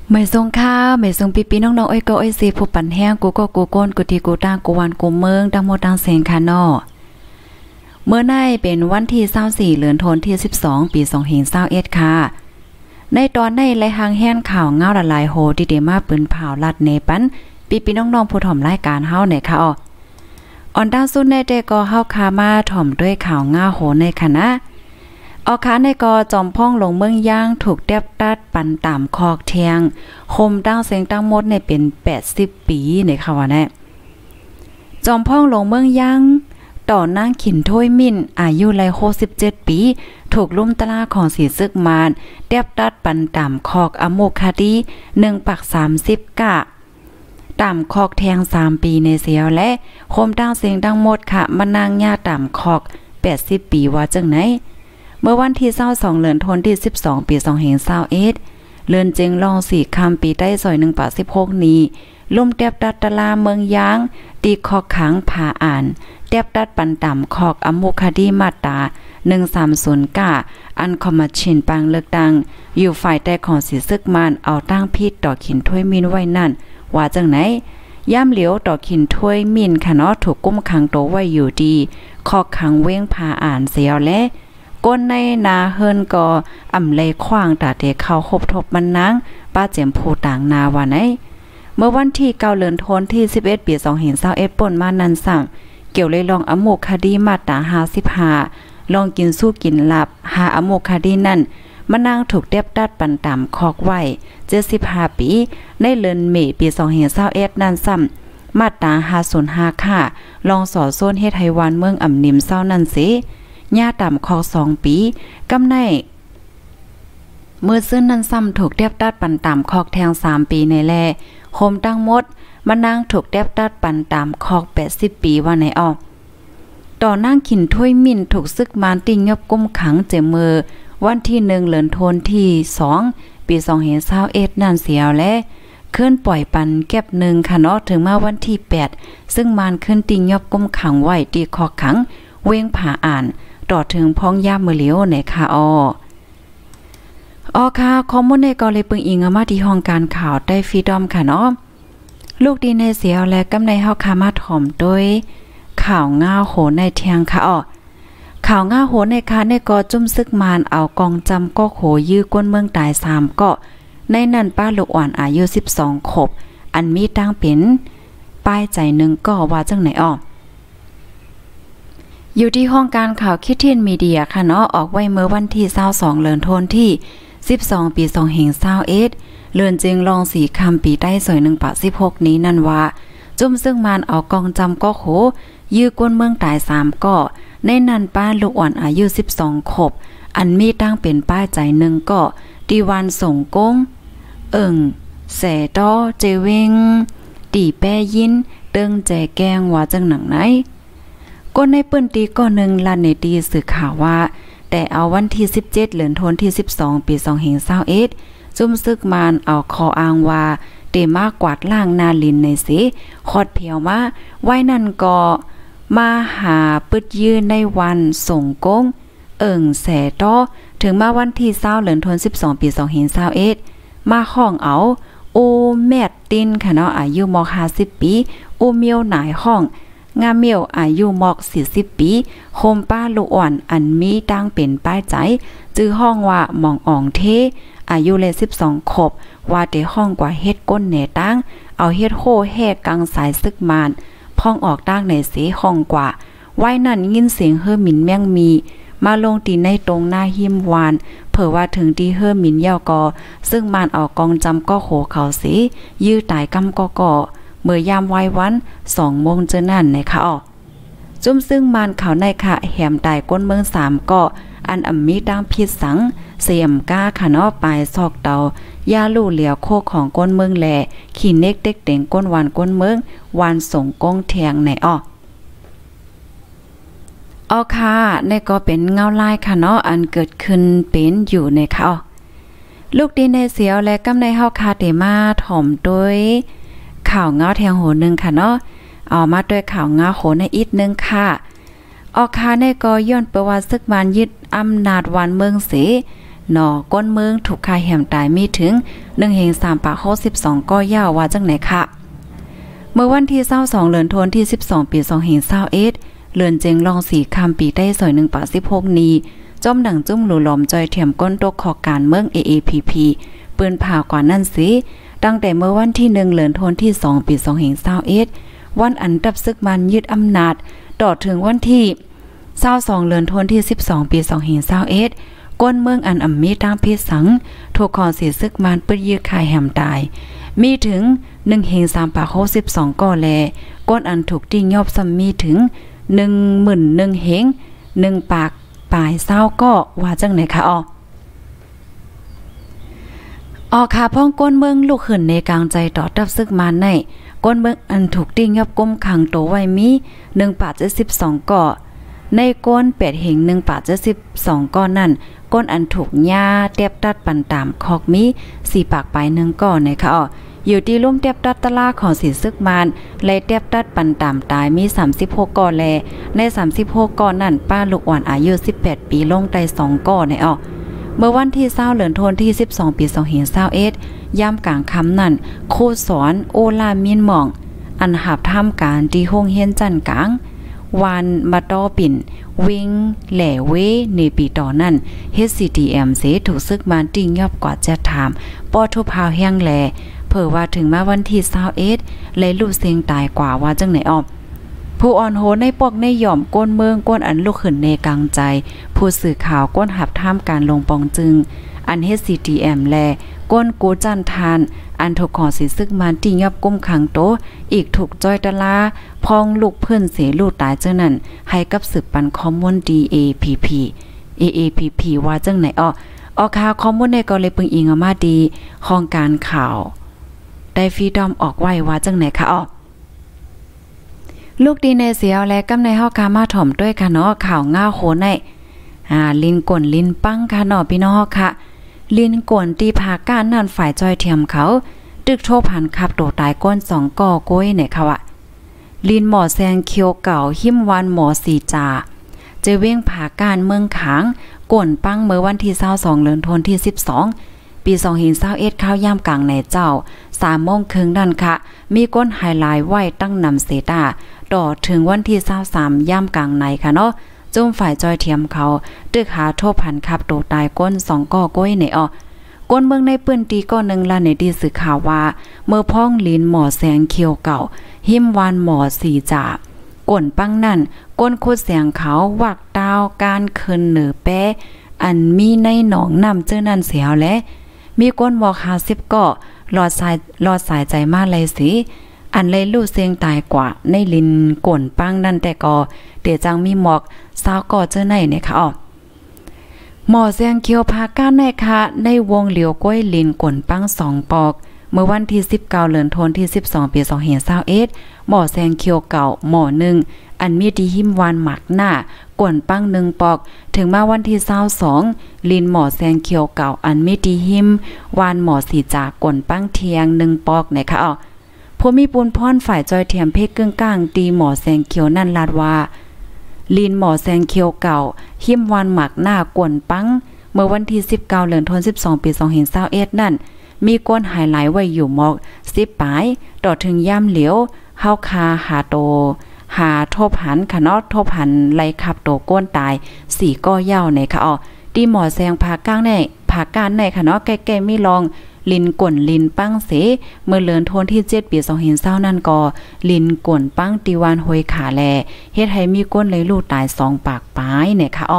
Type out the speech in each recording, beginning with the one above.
ไม่ทรงข้าวไม่ทรงปีน้องๆอ้อยก็อ้อยซีผู้ปั่นแห้งกูก็กูก้นกูทีกูตางกูวันกูเมืองดังหมดดังเสียงค่ะนอเมื่อในเป็นวันที่24เดือนธันวาคมที่12ปี2521ค่ะในตอนในไลหางแห้นข่าวเงาละลายโหที่เดมาปืนเผาลัดเนปันปีน้องๆผู้ถ่อมรายการเฮาเนี่ยค่ะอ่อนด้านสุดในเดก็เฮาคามาถ่อมด้วยข่าวเงาโหในคณะออกค้าในกอจอมพ่องลงเมืองย่างถูกเตียบตัดปันตามคอกเทียงคมตั้งเสียงตั้งหมดในเป็น80ปีในค่ะว่าแน่จอมพ่องลงเมืองย่างต่อนางขินถ้วยมิ่นอายุไล67ปีถูกลุ่มตลาของสีซึกมานเตียบตัดปันตามคอกอโมคาดี1ปัก30กะตามคอกแทง3ปีในเสียวและคมตั้งเสียงตั้งหมดค่ะมานางญาตามคอก80ปีว่าจังไหนเมื่อวันที่22เดือนธันวาคมที่12ปี2521เลื่อนจึงลอง4คำปีใต้ซอย1 16นี้ลุ่มเตียบดัดตะลาเมืองยางตีคอกขังผาอ่านเตียบดัดปันต่ำคอกอโมคาดีมาตรา130กะอันคอมมาชินปังเลือกดังอยู่ฝ่ายใต้ของสีซึกมานเอาตั้งพิษต่อขินถ้วยมินไว้นั่นว่าจังไหนย่ำเหลียวต่อขินถ้วยมินค่ะเนาะถูกกุ้มขังโตไว้อยู่ดีคอกขังเว้งผาอ่านเสียวและก้นในนาเฮิรนก็อ่ำเลยขว้างตาเตเข้าคบทบมันนางป้าเจียมผู้ต่างนาว่าไหนเมื่อวันที่9เดือนธันวาคมที่11ปี2521ป่นมานันสั่งเกี่ยวเลยลองอโมคาดีมาตรา55ลองกินสู้กินหลับหาอโมคาดีนั่นมานางถูกเตียบตัดปันตามคอกไว้75ปีในเดือนเมษายนปี2521นั่นซ้ำมาตรา505ค่ะลองสอโซนเฮ็ดให้วันเมืองอ่ำนิมเศร้านั่นสิย่าต่ำคอก2ปีกำในมือซึ่นนั้นซ้ำถูกเตียบตัดปันตามคอกแทง3ปีในแลโคมตั้งมดมานางถูกเตียบตัดปันตามคอก80ปีว่าไหนออกต่อนางขินถ้วยมิ่นถูกซึกมานติงยบกุมขังเจมือวันที่1เดือนธันวาคมที่2ปี2521นั่นเสียวและขึ้นปล่อยปันแก็บ1ค่ะเนาะถึงมาวันที่8ซึ่งมานขึ้นติงยบกุมขังไว้ตีคอกขังเว้งผาอ่านต่อถึงพ้องย่ามือเหลียวในค่ะค่ะข้อมูลในกอเลยปึงอิงมาที่ห้องการข่าวได้ฟรีดอมค่ะเนาะลูกดีในเสียวและกำในเฮาคามาถ่อมโดยข่าวง่าโหในเทียงค่ะข่าวง่าโหในค่ะในกอจุ่มซึกมานเอากองจำก็โหยื้อก้นเมืองตาย3เกาะในนั้นป้าลูกอ่อนอายุ12ขบอันมีตั้งเป็นป้ายใจ1ก็ว่าจังไหนอยู่ที่ห้องการข่าวคิดเทียนมีเดียค่ะเนาะออกไว้เมื่อวันที่22เดือนธันวาคมที่12ปี2521เลื่อนจึงลอง4คำปีใต้ซอย1 16นี้นั่นว่าจุ่มซึ่งมานเอากองจำก็โหยื้อกวนเมืองตาย3ก็ในนั้นป้าลูกอ่อนอายุ12ขบอันมีตั้งเป็นป้ายใจ1ก็ตีวันส่งกงแสต้อเจเวงตีแป้ยินเติงแจแกงว่าจังหนังไหนก้นในปื้นตีก้อนหนึ่งลันในตีสื่อข่าวว่าแต่เอาวันที่17เดือนธันวาคมที่12ปี2521จุ่มซึกมานเอาคออ้างว่าเตมากวาดล่างนาลินในสิคอดเพียวมาไว้นั่นก็มาหาปึดยืนในวันส่งกงแสต้อถึงมาวันที่20เดือนธันวาคม12ปี2521มาห้องเอาโอแมดตินค่ะเนาะอายุม50ปีโอเมียวหนายห้องงามเมียวอายุมอก40ปีโฮมป้าลูกอ่อนอันมีตั้งเป็นป้ายใจจื้อห้องว่าหม่องอ่องเทอายุเลย12ขบว่าได้ห้องกว่าเฮ็ดก้นแหน่ตั้งเอาเฮ็ดโหแห่กังสายซึกมานพ่องออกตั้งในเสห้องกว่าไว้นั่นยินเสียงเฮ่อหมิ่นแม่งมีมาลงตีในตรงหน้าหิมวานเผื่อว่าถึงที่เฮ่อหมิ่นยาวกอซึ่งมานเอากองจำก็โหเขาสิยื้อตายกำก่อเมื่อยามไว้วัน2 โมงเจอนั่นในค่ะจุ่มซึ่งมานเขาในค่ะแหมตายก้นเมือง3เกาะอันมีตั้งพิษสังเสียมก้าค่ะเนาะปลายซอกเตายาลู่เหลียวโคกของก้นเมืองแลขี่เน็กเด็กเต็งก้นวันก้นเมืองวันส่งกงแทงในค่ะในก็เป็นเงาลายค่ะเนาะอันเกิดขึ้นเป็นอยู่ในค่ะลูกดีในเสียวและกำในเฮาคาเตมาถ่อมโดยข่าวเงาแทงโหนึงค่ะเนาะเอามาด้วยข่าวเงาโหในอีกนึงค่ะค่ะในก็ย้อนประวัติซึกมานยึดอำนาจวันเมืองเสหนอก้นเมืองถูกฆ่าแหมตายมีถึง1/3/62ก็ยาวว่าจังไหนค่ะเมื่อวันที่22เดือนธันวาคมที่12ปี2021เลือนเจงลองสีคำปีได้สอย1/16นี้จ้อมดังจุ้มหลูหลอมจอยเถียมก้นตกขอการเมือง AAPP ปืนผ่ากว่านั่นสิตั้งแต่เมื่อวันที่1เดือนธันวาคมที่2ปี2021วันอันดับซึกมันยึดอำนาจต่อถึงวันที่22เดือนธันวาคมที่12ปี2021ก้นเมืองอันอำมีตั้งพิสังถูกขอเสียซึกมันปื้ดยืดคายแหมตายมีถึง1/3/62ก่อแลก้นอันถูกติ้งยอบซ้ำมีถึง11,000เฮง1ปากปลายเศร้าก็ว่าจังไหนคะค่ะพ้องก้นเมืองลูกขึ้นในกลางใจต่อดับซึกมันในก้นเมืองอันถูกติ้งยอบก้มขังโตไว้มี1/72ก่อในก้น8เฮง1/72ก่อนั่นก้นอันถูกหญ้าเตียบตัดปันตามคอกมี4ปากปลาย1ก่อนะคะอยู่ที่ลุ่มเตียบตัดตะลาของสีซึกมานและเตียบตัดปันตามตายมี36ก่อแลใน36ก่อนั่นป้าลูกอ่อนอายุ18ปีลงได้2ก่อในเมื่อวันที่20เดือนธันวาคมที่12ปี2021ย่ำกลางค่ำนั่นครูสอนโอลามินหม่องอันหับทำการที่โรงเรียนจันกลางวันมาตอปิ่นวิงแหล่เวในปีต่อนั่น HCTM เสถูกซึกมันติ้งยอบกว่าจะถามปอทุพาวแห้งแลเผอว่าถึงมาวันที่21เลยลูกเสียงตายกว่าว่าจังไหนผู้อ่อนโหในปอกในหย่อมก้นเมืองก้นอันลูกขึ้นในกลางใจผู้สื่อข่าวก้นหับท่ามการลงปองจึงอัน HCTM แลก้นกูจันทานอันถูกขอสิซึกมันติ้งยับก้มขังโตอีกถูกจ้อยตะลาพองลูกเพิ่นเสลูกตายเจ้านั่นให้กับสืบปันคอมมอน DAPP ว่าจังไหนข่าวคอมมอนในก็เลยปึงอิงออกมาดีของการข่าวได้ฟรีดอมออกไว้ว่าจังไหนคะลูกดีในเสียวและกำในเฮาคามาถ่อมด้วยค่ะเนาะข่าวง่าโหในลินก่นลินปังค่ะเนาะพี่น้องค่ะลินก่นตีพาก้านนั่นฝ่ายจอยเทียมเขาตึกโทบหันขับโตตายก้น2ก่อก้อยเนี่ยค่ะลินหมอแซงเคียวเก่าหิมวันหมอสีจ่าเจเว้งผาก้านเมืองขางก่นปังเมื่อวันที่22เดือนธันวาคมที่12ปี2021ข้าวยามกลางในเจ้า3 โมงครึ่งนั่นค่ะมีก้นไฮไลท์ไว้ตั้งนำเซตาต่อถึงวันที่23ย่ามกลางในค่ะเนาะจุ่มฝ่ายจอยเทียมเขาตึกหาโทบหันขับโตตายก้น2ก่อก้อยในก้นเมืองในปืนตีก้อน1ละในดีสื่อข่าวว่าเมื่อพ้องลินหมอแสงเขียวเก่าหิมวานหมอสีจ่าก้นปังนั่นก้นคุดเสียงเขาวักดาวการคืนเหนือแป้อันมีในหนองนำเจ้านั่นเสียวและมีก้นบอก50ก่อหลอดสายใจมาเลยสิอันเลยลู่เสียงตายกว่าในลินก่นปังนั่นแต่ก็เดี๋ยวจังมีหมอก20ก่อเจ้าไหนเนี่ยค่ะหมอเสียงเขียวพาก้านในค่ะในวงเหลียวก้อยลินก่นปัง2ปอกเมื่อวันที่19เดือนธันวาคมที่12ปี2021หมอแซงเขียวเก่าหมอ1อันมีดีหิมวานหมักหน้าก่นปัง1ปอกถึงมาวันที่22ลินหมอแซงเขียวเก่าอันมีดีหิมวานหมอสีจากก่นปังเทียง1ปอกนะคะผู้มีปูนพรฝ่ายจอยเทียมเพกกึ่งกลางตีหมอแซงเขียวนั่นลาดว่าลินหมอแซงเขียวเก่าหิมวานหมักหน้าก่นปังเมื่อวันที่19เดือนธันวาคม12ปี2021นั่นมีก้นหายไหลไว้อยู่หมอก10ปลายต่อถึงย่ำเหลียวเฮาคาหาโตหาทบหันค่ะเนาะทบหันไล่ขับโตก้นตาย4ก้อยาวในค่ะตีหมอแซงพาก้างในพาก้านในค่ะเนาะแก่ๆมีลองลินก่นลินปังเสเมื่อเลือนโทนที่7ปี2020นั่นก็ลินก่นปังติวานหอยขาแลเฮ็ดให้มีก้นเลยลูกตาย2ปากปลายเนี่ยค่ะ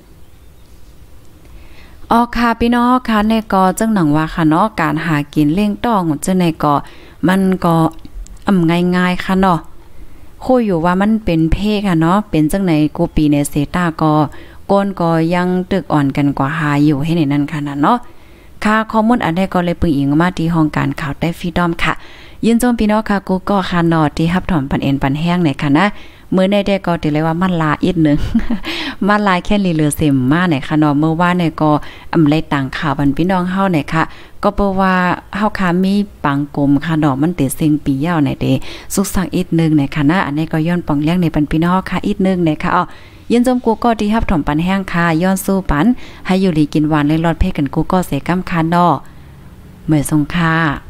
ค่ะพี่น้องค่ะในก็จังหนังว่าค่ะเนาะการหากินเลี้ยงต้องจังในก็มันก็ง่ายๆค่ะเนาะคุยอยู่ว่ามันเป็นเพค่ะเนาะเป็นจังไหนกูปีในเซตาก็ก้นก็ยังตึกอ่อนกันกว่าหาอยู่ให้ในนั้นค่ะเนาะค่ะข้อมูลอันใดก็เลยปึงอิงมาที่ห้องการข่าวได้ฟรีดอมค่ะยินจมพี่น้องค่ะกูก็ค่ะเนาะที่รับถอมปันเอ็นปันแห้งในค่ะนะมื้อในได้ก็ติเลยว่ามันลาอีกนึงมันลายแค่ลีเลือเสมมาเนี่ยค่ะเนาะเมื่อวานเนี่ยก็ไล่ต่างข่าวบันพี่น้องเฮาเนี่ยค่ะก็เพราะว่าเฮาค่ะมีปังกลมค่ะดอกมันติดเซ็งปียาวไหนเดสุกสักอีกนึงในค่ะนะอันนี้ก็ย้อนปองเลี้ยงในปันพี่น้องค่ะอีกนึงในค่ะยินจมกูก็ที่ฮับถมปันแห้งค่ะย้อนสู้ปันให้อยู่ดีกินหวานเลยรอดเพ่กันกูก็เสกำคานดอเมื่อทรงค่ะ